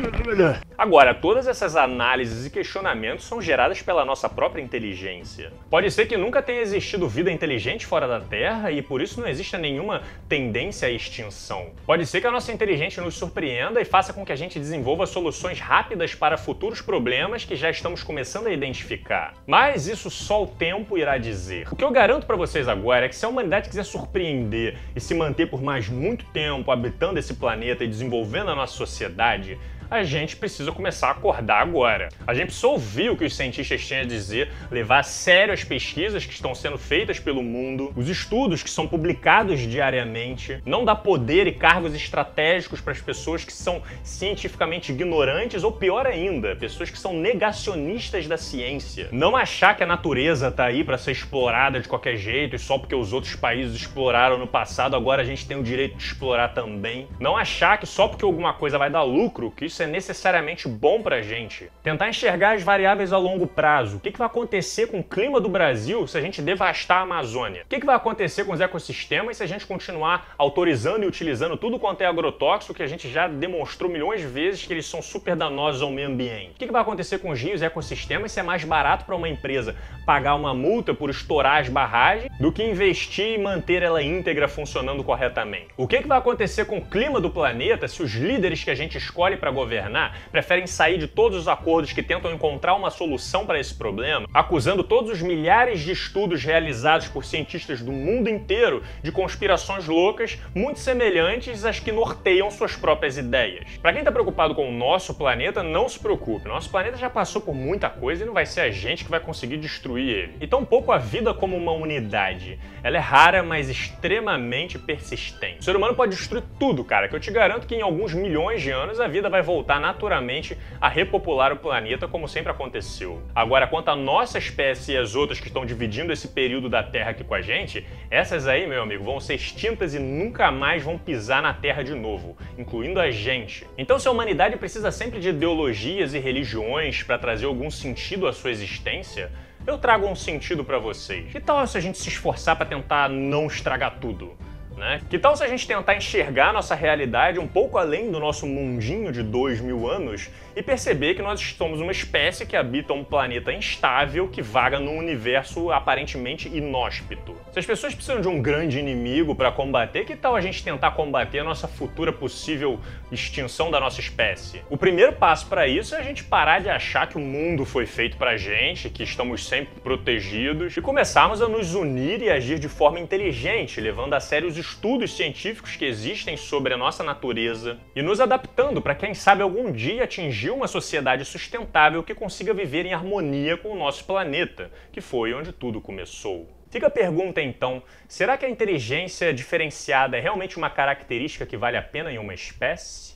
Agora, todas essas análises e questionamentos são geradas pela nossa própria inteligência. Pode ser que nunca tenha existido vida inteligente fora da Terra e por isso não exista nenhuma tendência à extinção. Pode ser que a nossa inteligência nos surpreenda e faça com que a gente desenvolva soluções rápidas para futuros problemas que já estamos começando a identificar. Mas isso só o tempo irá dizer. O que eu garanto para vocês agora é que se a humanidade quiser surpreender e se manter por mais muito tempo habitando esse planeta e desenvolvendo a nossa sociedade, a gente precisa começar a acordar agora. A gente precisa ouvir o que os cientistas têm a dizer, levar a sério as pesquisas que estão sendo feitas pelo mundo, os estudos que são publicados diariamente, não dar poder e cargos estratégicos para as pessoas que são cientificamente ignorantes ou, pior ainda, pessoas que são negacionistas da ciência. Não achar que a natureza está aí para ser explorada de qualquer jeito e só porque os outros países exploraram no passado, agora a gente tem o direito de explorar também. Não achar que só porque alguma coisa vai dar lucro, que isso é necessariamente bom pra gente. Tentar enxergar as variáveis a longo prazo. O que, que vai acontecer com o clima do Brasil se a gente devastar a Amazônia? O que, que vai acontecer com os ecossistemas se a gente continuar autorizando e utilizando tudo quanto é agrotóxico que a gente já demonstrou milhões de vezes que eles são super danosos ao meio ambiente? O que, que vai acontecer com os rios e ecossistemas se é mais barato para uma empresa pagar uma multa por estourar as barragens do que investir e manter ela íntegra funcionando corretamente? O que, que vai acontecer com o clima do planeta se os líderes que a gente escolhe para governar preferem sair de todos os acordos que tentam encontrar uma solução para esse problema, acusando todos os milhares de estudos realizados por cientistas do mundo inteiro de conspirações loucas muito semelhantes às que norteiam suas próprias ideias? Para quem está preocupado com o nosso planeta, não se preocupe. Nosso planeta já passou por muita coisa e não vai ser a gente que vai conseguir destruir ele. E tampouco a vida como uma unidade. Ela é rara, mas extremamente persistente. O ser humano pode destruir tudo, cara, que eu te garanto que em alguns milhões de anos a vida vai voltar naturalmente a repopular o planeta como sempre aconteceu. Agora, quanto à nossa espécie e as outras que estão dividindo esse período da Terra aqui com a gente, essas aí, meu amigo, vão ser extintas e nunca mais vão pisar na Terra de novo, incluindo a gente. Então, se a humanidade precisa sempre de ideologias e religiões para trazer algum sentido à sua existência, eu trago um sentido para vocês. Que tal se a gente se esforçar para tentar não estragar tudo? Né? Que tal se a gente tentar enxergar nossa realidade um pouco além do nosso mundinho de dois mil anos e perceber que nós somos uma espécie que habita um planeta instável que vaga num universo aparentemente inóspito? Se as pessoas precisam de um grande inimigo para combater, que tal a gente tentar combater a nossa futura possível extinção da nossa espécie? O primeiro passo para isso é a gente parar de achar que o mundo foi feito pra gente, que estamos sempre protegidos, e começarmos a nos unir e agir de forma inteligente, levando a sério os estudos científicos que existem sobre a nossa natureza e nos adaptando para, quem sabe, algum dia atingir uma sociedade sustentável que consiga viver em harmonia com o nosso planeta, que foi onde tudo começou. Fica a pergunta então, será que a inteligência diferenciada é realmente uma característica que vale a pena em uma espécie?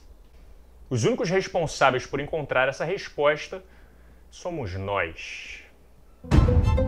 Os únicos responsáveis por encontrar essa resposta somos nós.